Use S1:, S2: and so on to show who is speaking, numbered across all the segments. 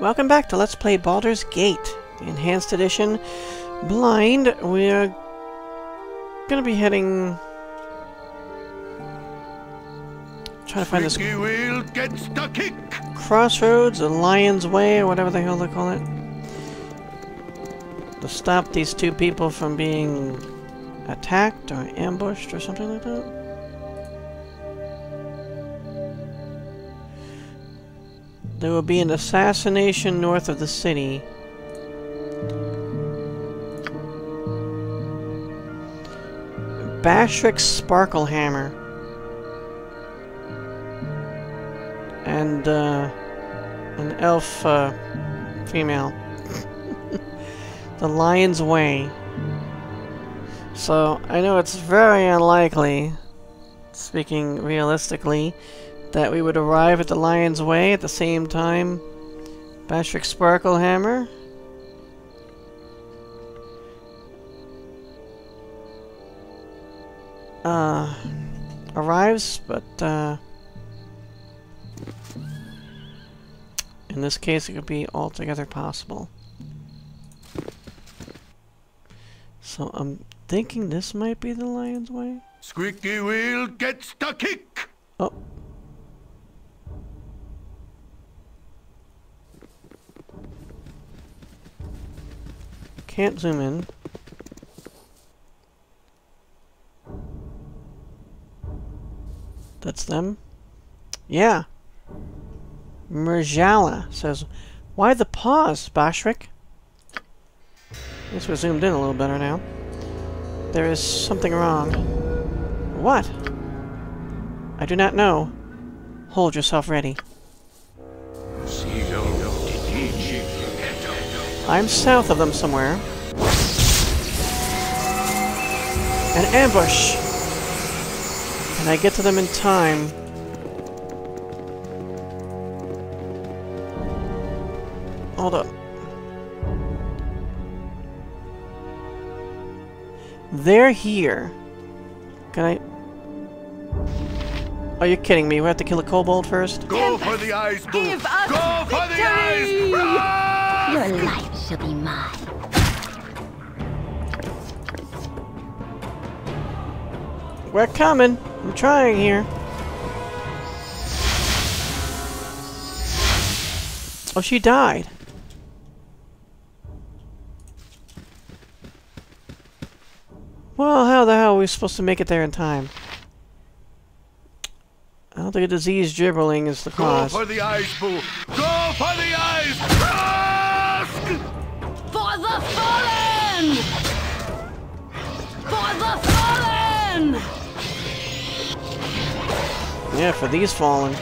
S1: Welcome back to Let's Play Baldur's Gate, the Enhanced Edition. Blind, we're gonna be heading... trying to find this...
S2: wheel gets the kick.
S1: Crossroads, the Lion's Way, or whatever the hell they call it. To stop these two people from being attacked or ambushed or something like that. There will be an assassination north of the city. Bashrik Sparklehammer. And, an elf, female. The Lion's Way. So, I know it's very unlikely, speaking realistically, that we would arrive at the Lion's Way at the same time Bashrik Sparklehammer arrives, but in this case it could be altogether possible. So I'm thinking this might be the Lion's Way.
S2: Squeaky wheel gets the kick.
S1: Oh. Can't zoom in. That's them? Yeah. Merjala says, "Why the pause, Bashrik?" I guess we're zoomed in a little better now. There is something wrong. What? I do not know. Hold yourself ready. I'm south of them somewhere. An ambush! Can I get to them in time? Hold up. They're here. Can I... Are you kidding me? We have to kill a kobold first?
S2: Go for the eyes, boo!
S3: Give us
S2: Go for the
S3: victory!
S2: eyes!
S3: Your life shall be mine.
S1: We're coming. I'm trying here. Oh, she died. Well, how the hell are we supposed to make it there in time? I don't think a disease dribbling is the cause.
S2: Go for the eyes, boo! Go for the eyes! Ask!
S3: For the fallen! For the fallen!
S1: Yeah, for these fallen.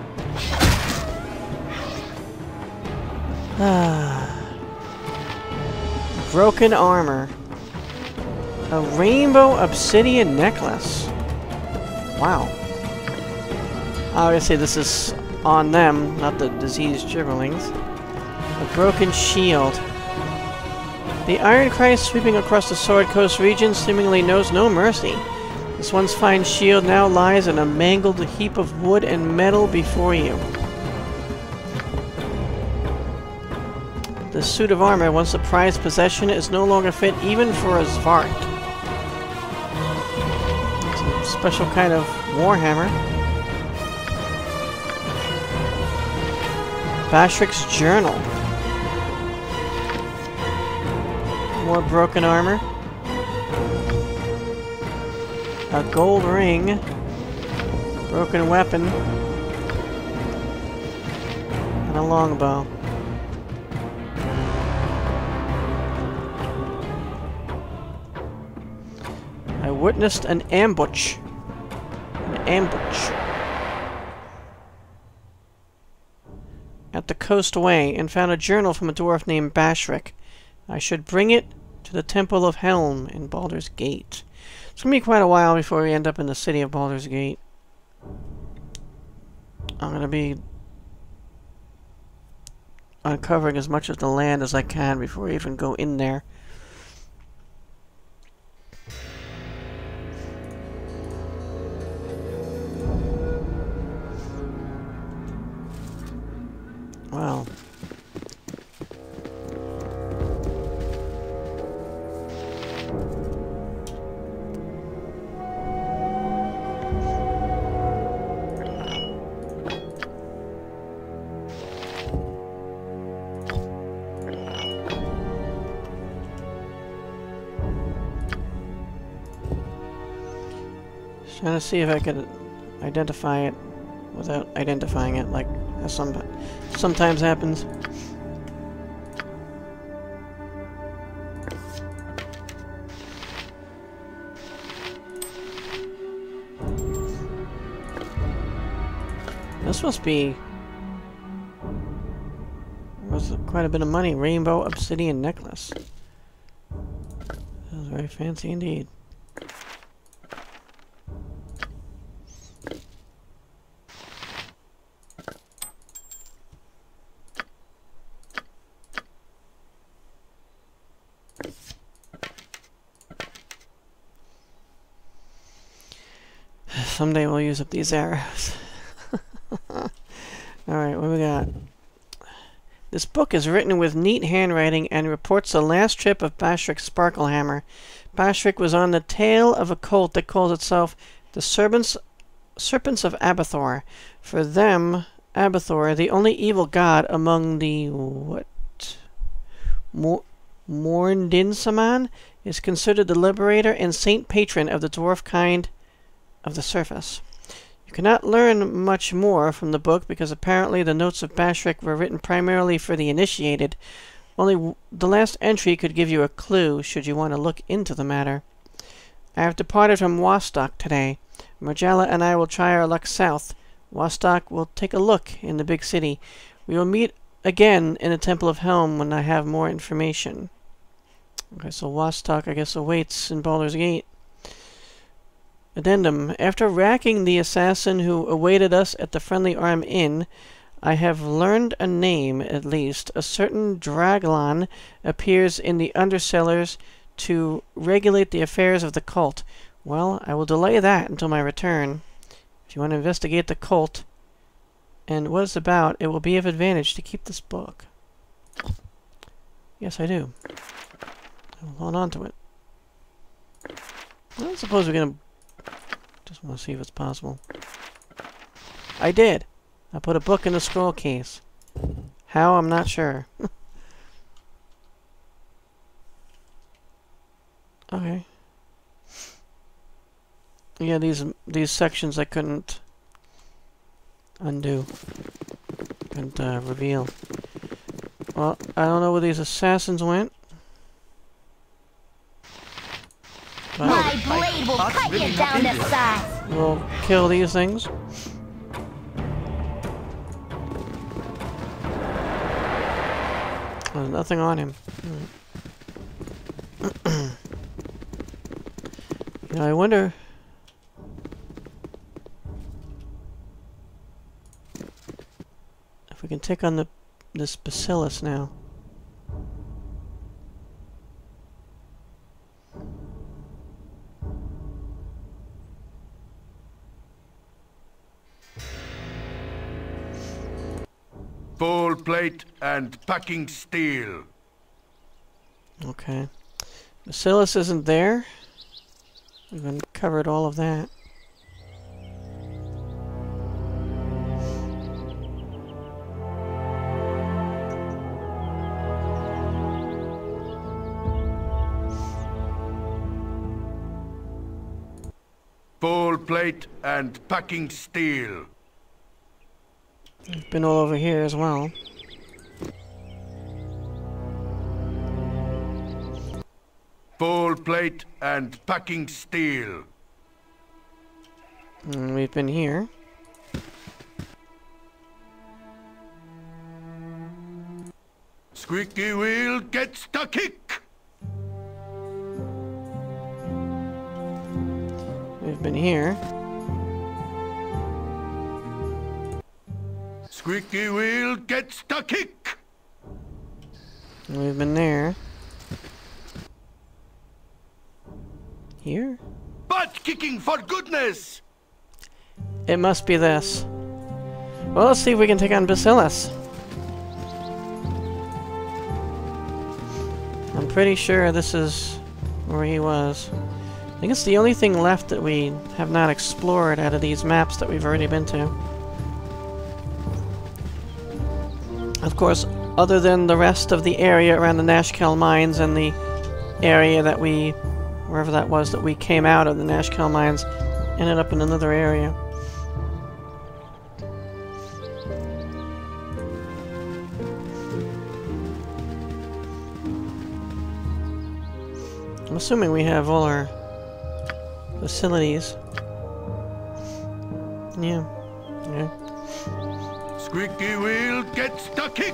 S1: Broken armor. A rainbow obsidian necklace. Wow. Obviously this is on them, not the diseased gibberlings. A broken shield. The Iron Christ sweeping across the Sword Coast region seemingly knows no mercy. This once fine shield now lies in a mangled heap of wood and metal before you. This suit of armor, once a prized possession, is no longer fit even for a Svark. Some special kind of warhammer. Bashrik's journal. More broken armor. A gold ring. Broken weapon. And a longbow. I witnessed an ambush. An ambush. At the Coastway, and found a journal from a dwarf named Bashrik. I should bring it to the Temple of Helm in Baldur's Gate. It's gonna be quite a while before we end up in the city of Baldur's Gate. I'm gonna be uncovering as much of the land as I can before we even go in there. Well, Trying to see if I could identify it without identifying it, like sometimes happens. This must be worth quite a bit of money. Rainbow obsidian necklace. That was very fancy indeed. Someday we'll use up these arrows. Alright, what do we got? This book is written with neat handwriting and reports the last trip of Bashrik Sparklehammer. Bashrik was on the tail of a cult that calls itself the Serpents of Abathor. For them, Abathor, the only evil god among the... what? Morndinsaman, is considered the liberator and saint patron of the dwarf kind of the surface. You cannot learn much more from the book because apparently the notes of Bashrik were written primarily for the initiated. Only the last entry could give you a clue should you want to look into the matter. I have departed from Wastok today. Marjala and I will try our luck south. Wastok will take a look in the big city. We will meet again in the Temple of Helm when I have more information. Okay, so Wastok, I guess, awaits in Baldur's Gate. Addendum. After racking the assassin who awaited us at the Friendly Arm Inn, I have learned a name, at least. A certain Draglon appears in the undercellars to regulate the affairs of the cult. Well, I will delay that until my return. If you want to investigate the cult and what it's about, it will be of advantage to keep this book. Yes, I do. I'll hold on to it. I don't suppose we're going to... just want to see if it's possible. I did! I put a book in the scroll case. How? I'm not sure. Okay. Yeah, these sections I couldn't undo. Couldn't reveal. Well, I don't know where these assassins went.
S3: My blade will cut you down to size.
S1: We'll kill these things. There's nothing on him. Now I wonder... if we can take on this Bassilus now.
S2: Full plate and packing steel.
S1: Okay. Bassilus isn't there. We've uncovered all of that.
S2: Full plate and packing steel.
S1: We've been all over here as well.
S2: Full plate and packing steel.
S1: And we've been here.
S2: Squeaky wheel gets the kick.
S1: We've been here.
S2: Squeaky wheel gets the kick.
S1: And we've been there. Here?
S2: Butt kicking for goodness.
S1: It must be this. Well, let's see if we can take on Bassilus. I'm pretty sure this is where he was. I think it's the only thing left that we have not explored out of these maps that we've already been to. Of course, other than the rest of the area around the Nashkel mines and the area that we... wherever that was that we came out of the Nashkel mines ended up in another area. I'm assuming we have all our facilities. Yeah. Yeah.
S2: Squeaky wheel gets the kick.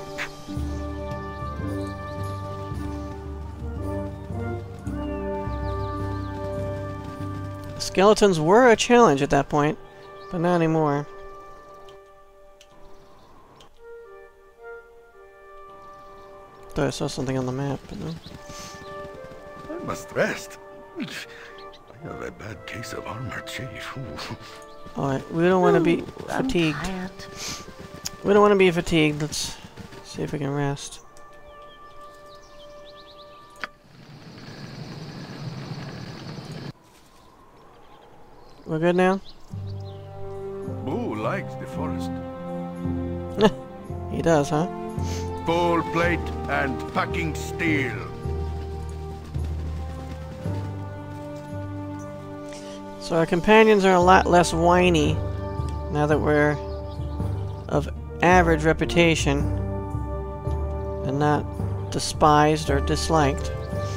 S1: Skeletons were a challenge at that point, but not anymore. Thought I saw something on the map, but no.
S2: I must rest. I have a bad case of armor, chief.
S1: Alright, we don't want to be fatigued. We don't want to be fatigued. Let's see if we can rest. We're good now?
S2: Boo likes the forest.
S1: He does, huh?
S2: Full plate and packing steel.
S1: So our companions are a lot less whiny now that we're of average reputation and not despised or disliked.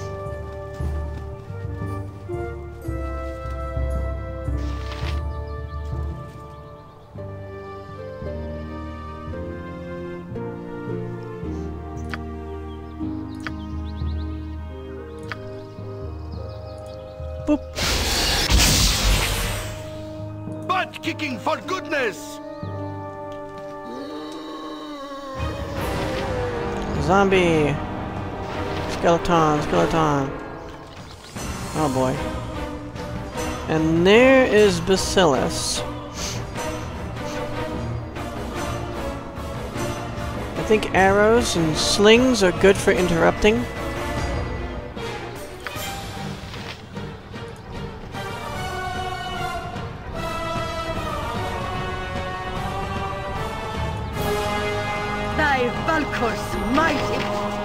S1: Boop.
S2: Butt kicking for goodness!
S1: Zombie! Skeleton, skeleton. Oh boy. And there is Bassilus. I think arrows and slings are good for interrupting.
S4: Thy Valkor's mighty.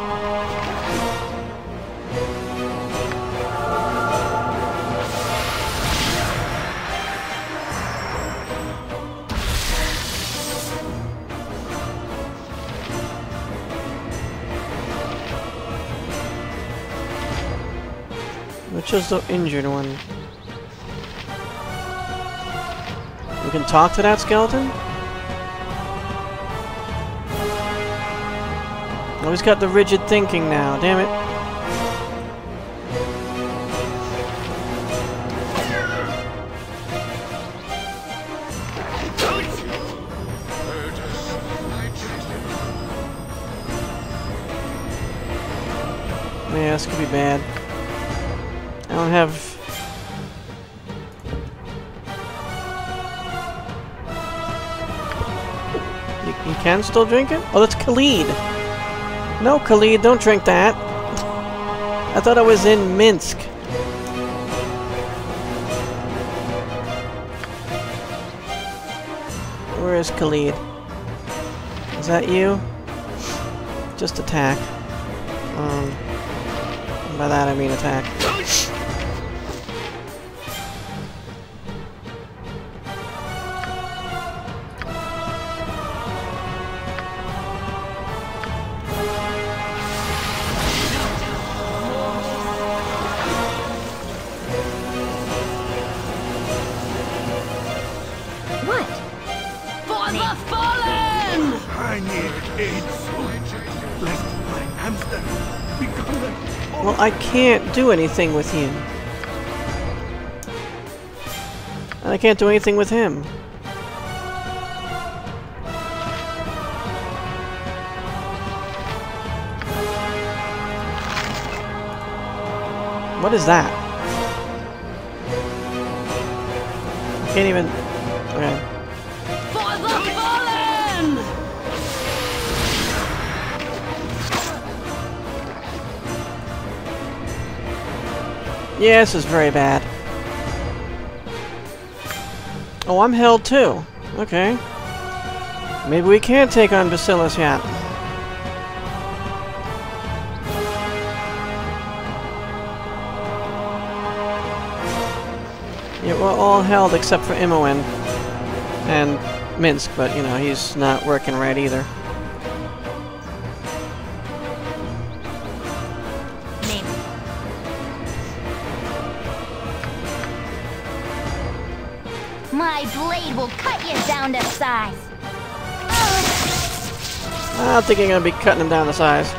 S1: Which is the injured one? We can talk to that skeleton? Oh, he's got the rigid thinking now, damn it. Yeah, this could be bad. I don't have... You can still drink it? Oh, that's Khalid. No, Khalid, don't drink that. I thought I was in Minsk. Where is Khalid? Is that you? Just attack. By that I mean attack.
S2: I need aid soon, lest my hamster become an...
S1: Well, I can't do anything with you. And I can't do anything with him. What is that? I can't even... Okay.
S4: For the fallen!
S1: Yeah, this is very bad. Oh, I'm held too. Okay. Maybe we can't take on Bassilus yet. Yeah, we're all held except for Imoen and Minsk, but, you know, he's not working right either.
S3: My blade will cut you down to size.
S1: I don't think you're gonna be cutting him down to size.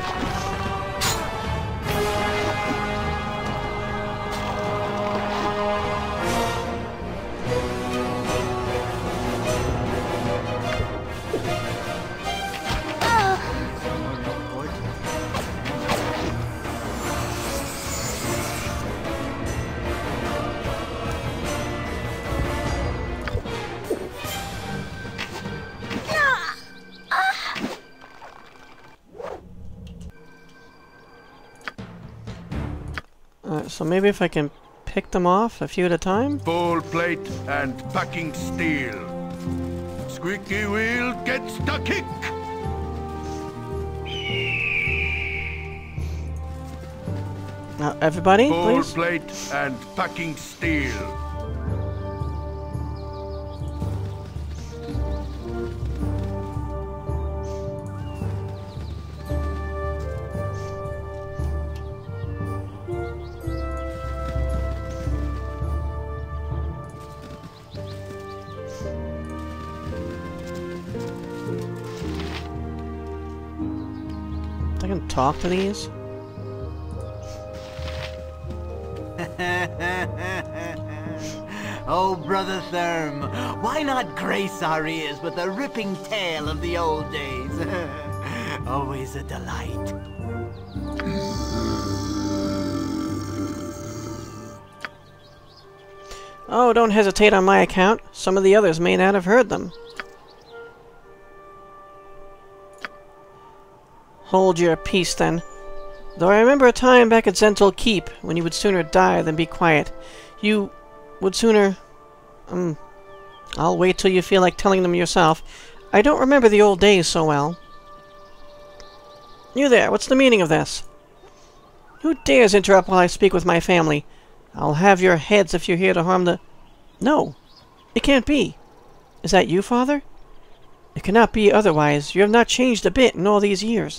S1: So maybe if I can pick them off a few at a time?
S2: Full plate and packing steel. Squeaky wheel gets the kick.
S1: Now, everybody,
S2: Full
S1: please?
S2: plate and packing steel.
S1: I can talk to these?
S5: Oh, Brother Therm, why not grace our ears with a ripping tale of the old days? Always a delight.
S1: Oh, don't hesitate on my account. Some of the others may not have heard them. Hold your peace, then. Though I remember a time back at Zental Keep when you would sooner die than be quiet. You would sooner... I'll wait till you feel like telling them yourself. I don't remember the old days so well. You there, what's the meaning of this? Who dares interrupt while I speak with my family? I'll have your heads if you're here to harm the... No, it can't be. Is that you, Father? It cannot be otherwise. You have not changed a bit in all these years.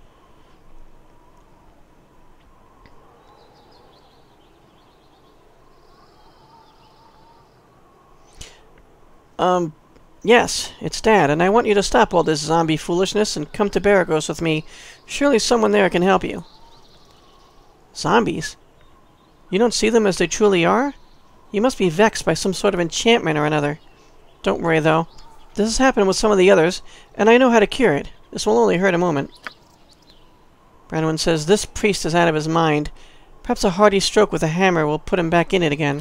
S1: Yes, it's Dad, and I want you to stop all this zombie foolishness and come to Baragos with me. Surely someone there can help you. Zombies? You don't see them as they truly are? You must be vexed by some sort of enchantment or another. Don't worry, though. This has happened with some of the others, and I know how to cure it. This will only hurt a moment. Branwen says this priest is out of his mind. Perhaps a hearty stroke with a hammer will put him back in it again.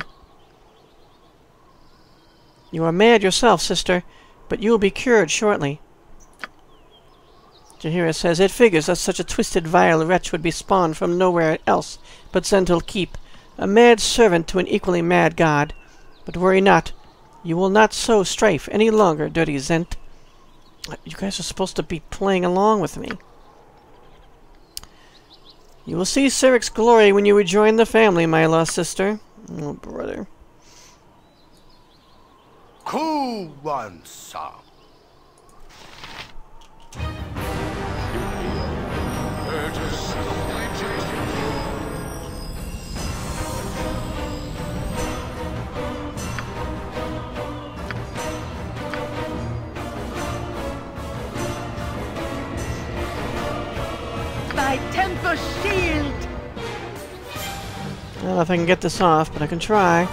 S1: You are mad yourself, sister, but you will be cured shortly. Jaheira says, it figures that such a twisted, vile wretch would be spawned from nowhere else but Zental Keep, a mad servant to an equally mad god. But worry not. You will not sow strife any longer, dirty Zent. You guys are supposed to be playing along with me. You will see Siric's glory when you rejoin the family, my lost sister. Oh, brother.
S2: Cool one, sir.
S4: My temper shield!
S1: I don't know if I can get this off, but I can try.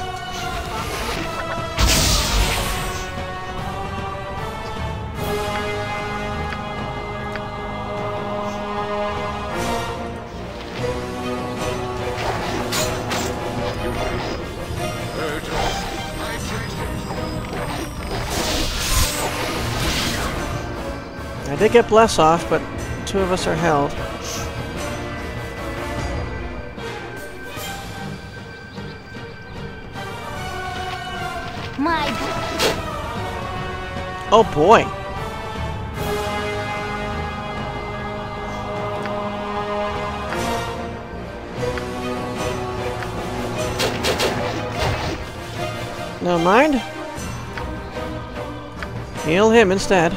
S1: I did get Bless off, but two of us are held. Oh boy! Never mind. Heal him instead.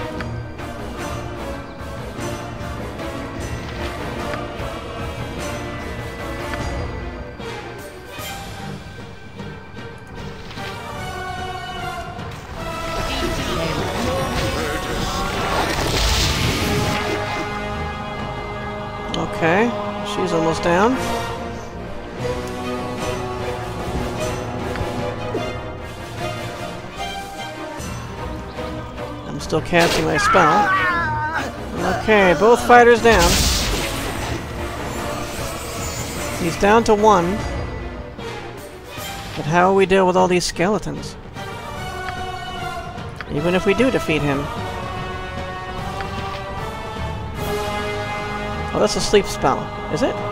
S1: Okay, she's almost down. I'm still casting my spell. Okay, both fighters down. He's down to 1. But how will we deal with all these skeletons? Even if we do defeat him. Oh, that's a sleep spell, is it?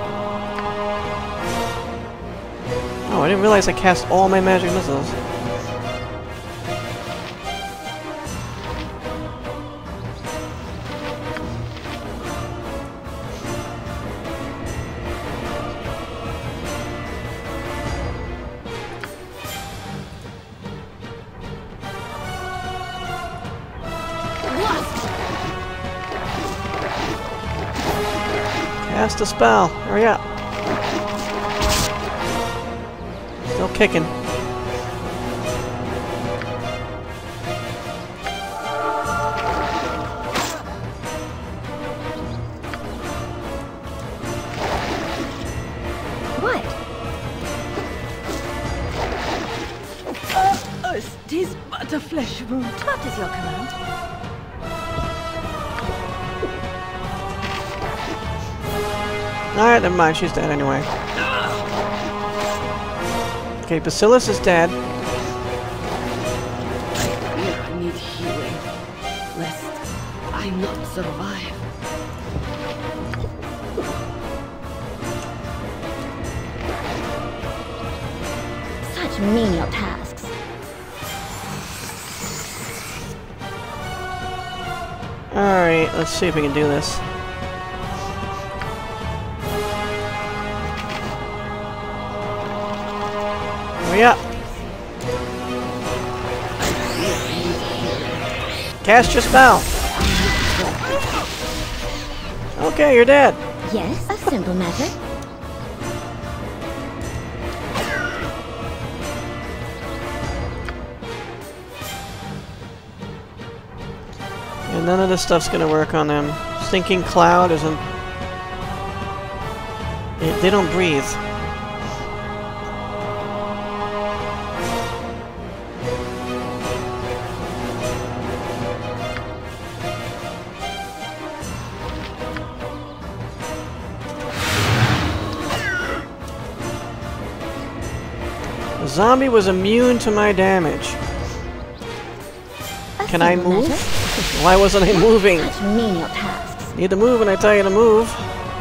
S1: Oh, I didn't realize I cast all my magic missiles. Cast a spell. Hurry up. Still kicking.
S3: What?
S4: Tis but a flesh wound.
S3: What is your command?
S1: Alright, never mind. She's dead anyway. Okay, Bassilus is dead.
S4: I need healing, lest I not survive.
S3: Such menial tasks.
S1: Alright, let's see if we can do this. Hurry up! Cast your spell! Okay, you're dead!
S3: Yes, a simple matter.
S1: And none of this stuff's gonna work on them. Stinking cloud isn't... they don't breathe. The zombie was immune to my damage. Can I move? Why wasn't I moving?
S3: Such menial tasks.
S1: Need to move when I tell you to move.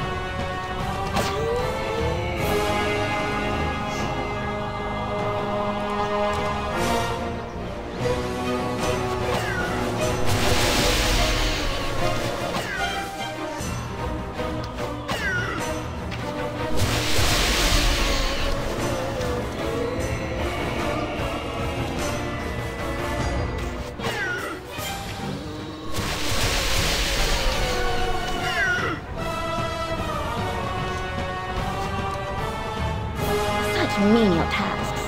S3: Menial tasks.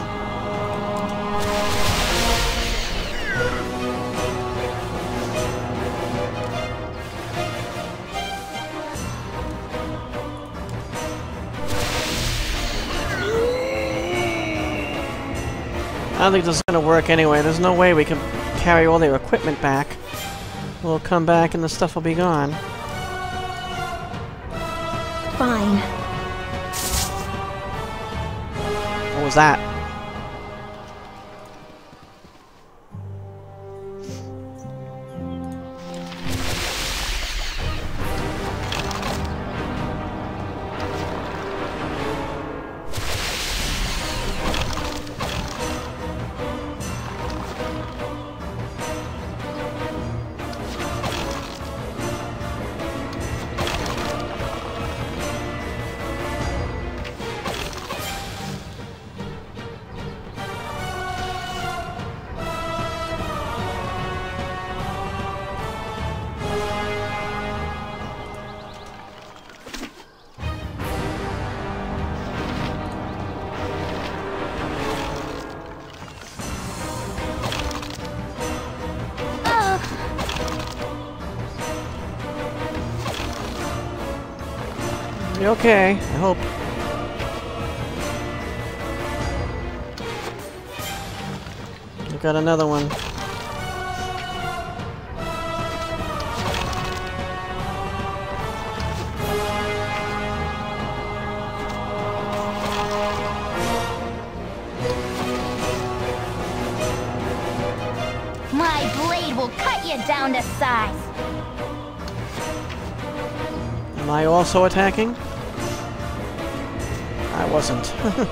S1: I don't think this is going to work anyway. There's no way we can carry all their equipment back. We'll come back and the stuff will be gone.
S3: Fine.
S1: What was that? be okay, I hope. We've got another one.
S3: My blade will cut you down to size.
S1: Am I also attacking? I wasn't.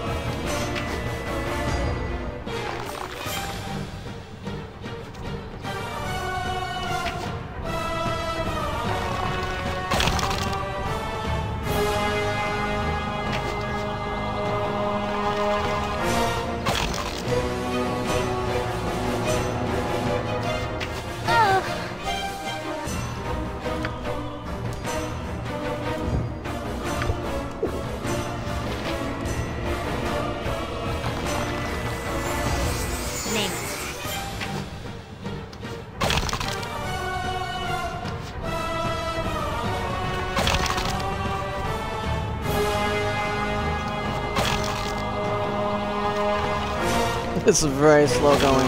S1: This is very slow going.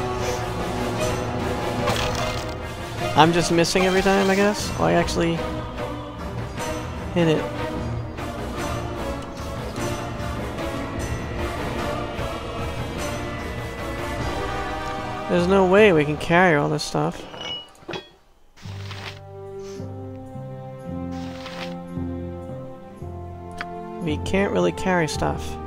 S1: I'm just missing every time, I guess? Oh, I actually hit it. There's no way we can carry all this stuff. We can't really carry stuff.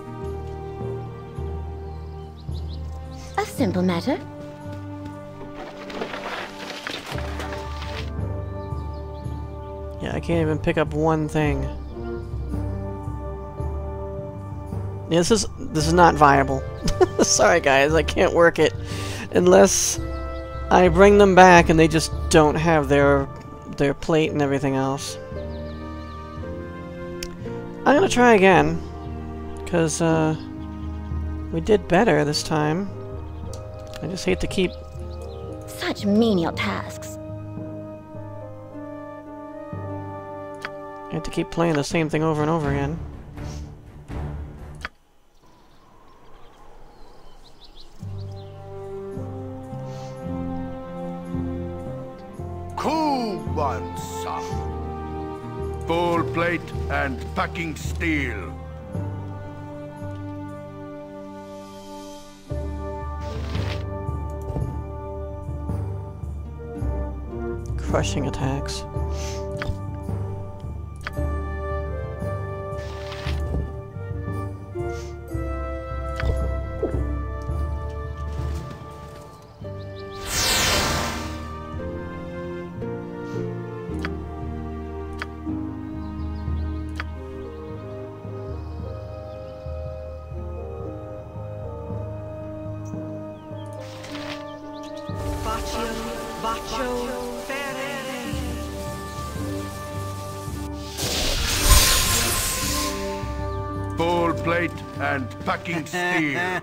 S3: A simple matter.
S1: Yeah, I can't even pick up one thing. Yeah, this is not viable. Sorry guys, I can't work it unless I bring them back and they just don't have their plate and everything else. I'm gonna try again, because we did better this time. I just hate to keep...
S3: Such menial tasks.
S1: I hate to keep playing the same thing over and over again.
S2: Kubansa. Full plate and packing steel.
S1: Crushing attacks.
S2: Full plate and packing steel.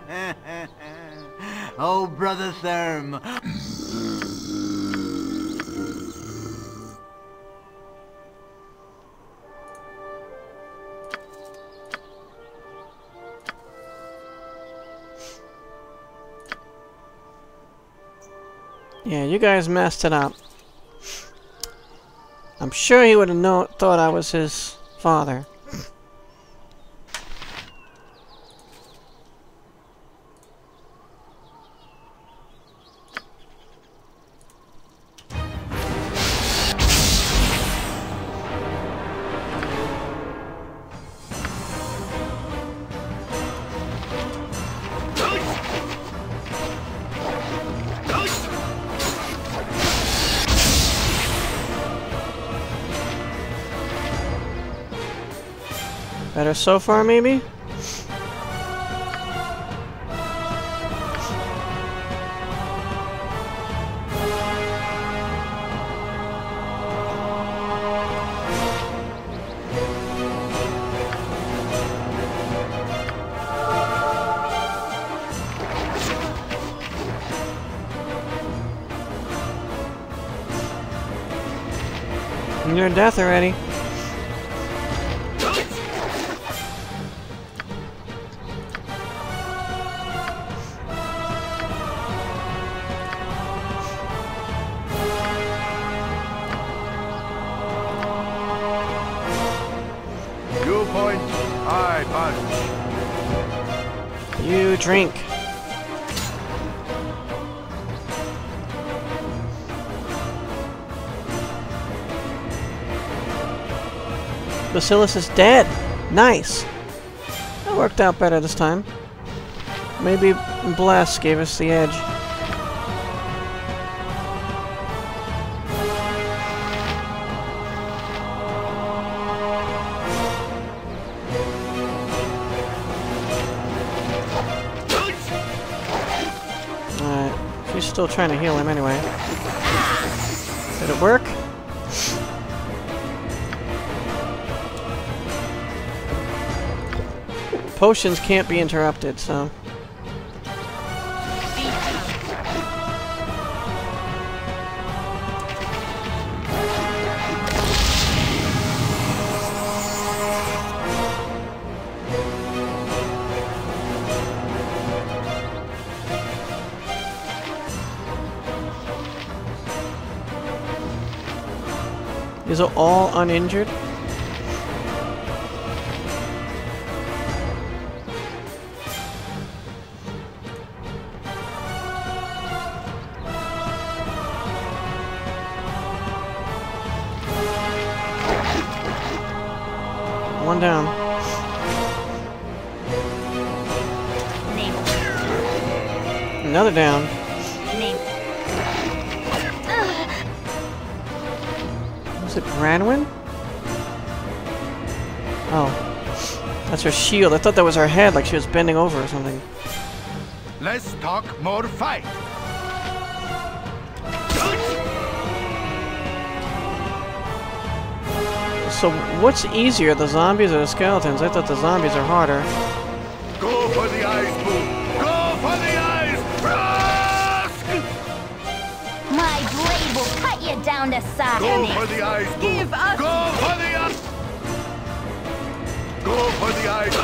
S5: Oh, Brother Therm.
S1: Yeah, you guys messed it up. I'm sure he would have thought I was his father. Better so far, maybe? Near death already. You drink. Bassilus is dead. Nice. That worked out better this time. Maybe Bless gave us the edge. Alright. She's still trying to heal him anyway. Did it work? Potions can't be interrupted, so... These are all uninjured? One down.
S3: Name.
S1: Another down.
S3: Name.
S1: Was it Branwyn? Oh. That's her shield. I thought that was her head, like she was bending over or something.
S2: Less talk, more fight.
S1: So what's easier, the zombies or the skeletons? I thought the zombies are harder.
S2: Go for the eyes, Boo. Go for the eyes. Rusk!
S3: My blade will cut you down to size.
S2: Go for the eyes, Boo.
S4: Give us-
S2: Go for the eyes. Go for the eyes.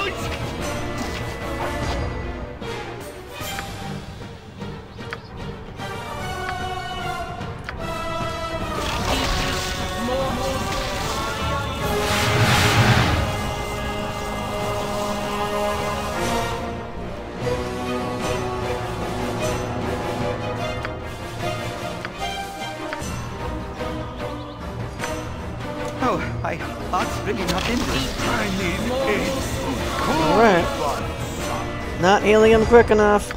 S6: Oh, my heart's really not in this.
S2: I need aid.
S1: Alright. Not healing him quick enough.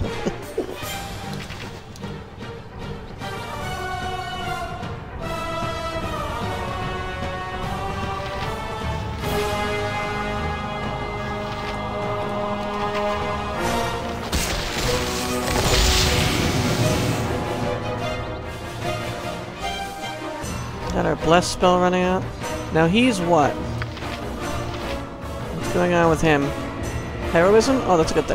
S1: Got our bless spell running out. Now he's what? What's going on with him? Heroism? Oh, that's a good thing.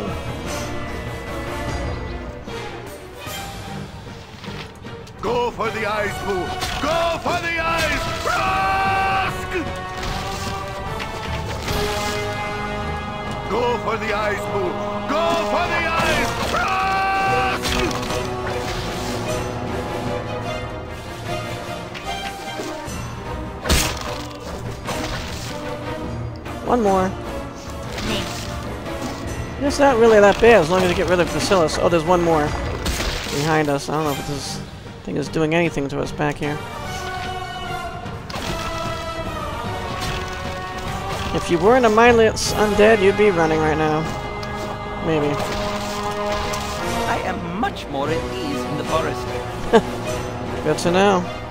S2: Go for the eyes, Boo. Go for the eyes. Rusk! Go for the eyes, Boo. Go for the eyes. Rusk!
S1: One more.
S3: Name.
S1: It's not really that bad as long as you get rid of Bassilus. Oh, there's one more behind us. I don't know if this thing is doing anything to us back here. If you weren't a mindless undead, you'd be running right now. Maybe.
S6: I am much more at ease in the forest.
S1: Good to know.